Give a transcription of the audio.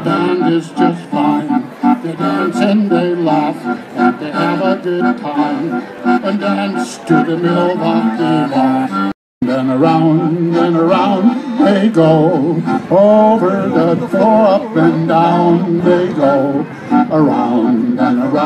band is just fine. They dance and they laugh and they have a good time and dance to the Milwaukee March. And around they go, over the floor, up and down they go, around and around.